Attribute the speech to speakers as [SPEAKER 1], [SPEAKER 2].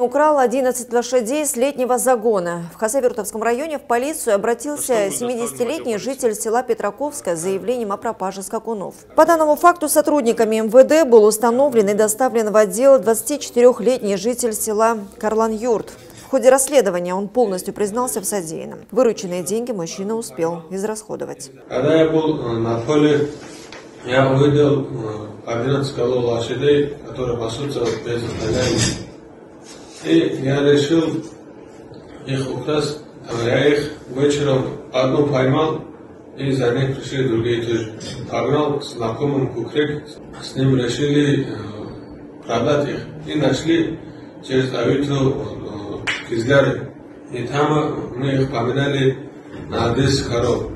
[SPEAKER 1] Украл 11 лошадей с летнего загона. В Хасавюртовском районе в полицию обратился 70-летний житель села Петраковское с заявлением о пропаже скакунов. По данному факту сотрудниками МВД был установлен и доставлен в отдел 24-летний житель села Карлан-Юрт. В ходе расследования он полностью признался в содеянном. Вырученные деньги мужчина успел израсходовать.
[SPEAKER 2] Когда я был на поле, я увидел 11 голов лошадей, которые пасутся без хозяина. И я решил их украсть. Я их вечером одну поймал, и за них пришли другие тоже. Погнал к знакомым кукрек, с ним решили продать их. И нашли через Авитру Кизляре. И там мы их поменяли на 10 коров.